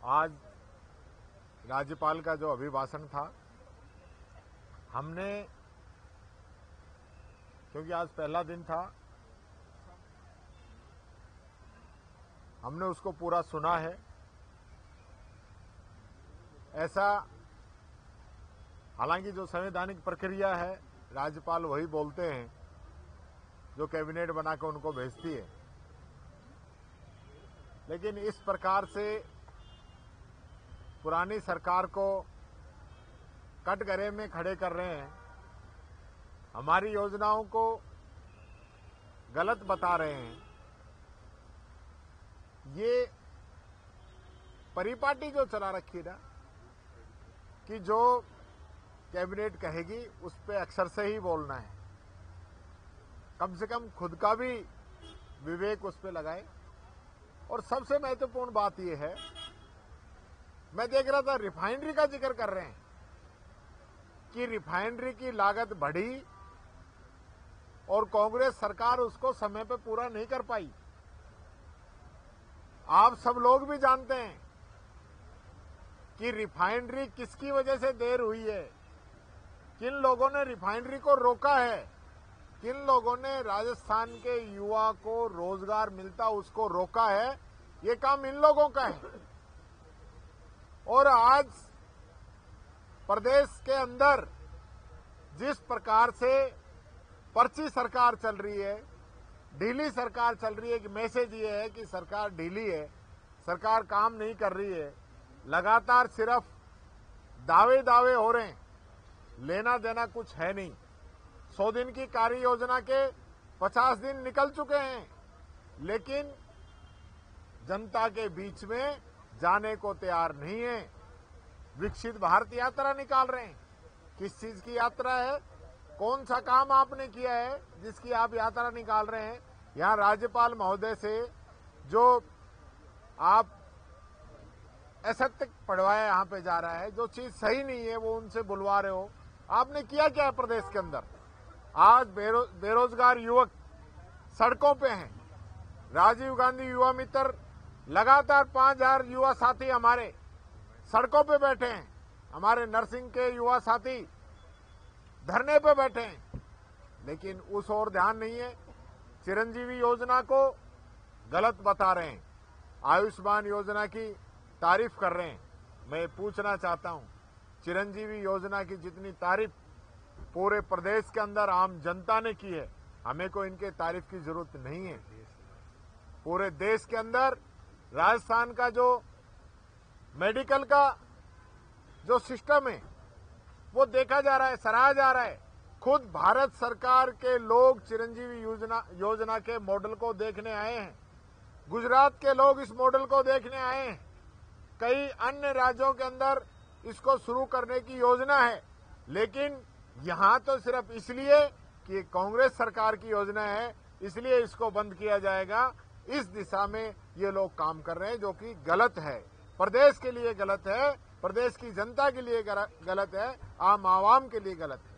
आज राज्यपाल का जो अभिभाषण था, हमने, क्योंकि आज पहला दिन था, हमने उसको पूरा सुना है। ऐसा, हालांकि जो संवैधानिक प्रक्रिया है, राज्यपाल वही बोलते हैं जो कैबिनेट बनाकर उनको भेजती है, लेकिन इस प्रकार से पुरानी सरकार को कटघरे में खड़े कर रहे हैं, हमारी योजनाओं को गलत बता रहे हैं। ये परिपाटी जो चला रखी ना कि जो कैबिनेट कहेगी उस पे अक्षर से ही बोलना है, कम से कम खुद का भी विवेक उस पे लगाए। और सबसे महत्वपूर्ण बात यह है, मैं देख रहा था रिफाइनरी का जिक्र कर रहे हैं कि रिफाइनरी की लागत बढ़ी और कांग्रेस सरकार उसको समय पे पूरा नहीं कर पाई। आप सब लोग भी जानते हैं कि रिफाइनरी किसकी वजह से देर हुई है, किन लोगों ने रिफाइनरी को रोका है, किन लोगों ने राजस्थान के युवा को रोजगार मिलता उसको रोका है। ये काम इन लोगों का है। और आज प्रदेश के अंदर जिस प्रकार से पर्ची सरकार चल रही है, ढीली सरकार चल रही है, कि मैसेज ये है कि सरकार ढीली है, सरकार काम नहीं कर रही है, लगातार सिर्फ दावे हो रहे हैं, लेना देना कुछ है नहीं। 100 दिन की कार्य योजना के 50 दिन निकल चुके हैं, लेकिन जनता के बीच में जाने को तैयार नहीं है। विकसित भारत यात्रा निकाल रहे हैं। किस चीज की यात्रा है? कौन सा काम आपने किया है जिसकी आप यात्रा निकाल रहे हैं? यहाँ राज्यपाल महोदय से जो आप असत्य पढ़वाया यहाँ पे जा रहा है, जो चीज सही नहीं है वो उनसे बुलवा रहे हो। आपने किया क्या है प्रदेश के अंदर? आज बेरोजगार युवक सड़कों पे हैं। राजीव गांधी युवा मित्र लगातार 5000 युवा साथी हमारे सड़कों पे बैठे हैं। हमारे नर्सिंग के युवा साथी धरने पे बैठे हैं, लेकिन उस ओर ध्यान नहीं है। चिरंजीवी योजना को गलत बता रहे हैं, आयुष्मान योजना की तारीफ कर रहे हैं। मैं पूछना चाहता हूं, चिरंजीवी योजना की जितनी तारीफ पूरे प्रदेश के अंदर आम जनता ने की है, हमें को इनके तारीफ की जरूरत नहीं है। पूरे देश के अंदर राजस्थान का जो मेडिकल का जो सिस्टम है वो देखा जा रहा है, सराहा जा रहा है। खुद भारत सरकार के लोग चिरंजीवी योजना के मॉडल को देखने आए हैं। गुजरात के लोग इस मॉडल को देखने आए हैं। कई अन्य राज्यों के अंदर इसको शुरू करने की योजना है, लेकिन यहां तो सिर्फ इसलिए कि कांग्रेस सरकार की योजना है इसलिए इसको बंद किया जाएगा। इस दिशा में ये लोग काम कर रहे हैं, जो कि गलत है, प्रदेश के लिए गलत है, प्रदेश की जनता के लिए गलत है, आम आवाम के लिए गलत है।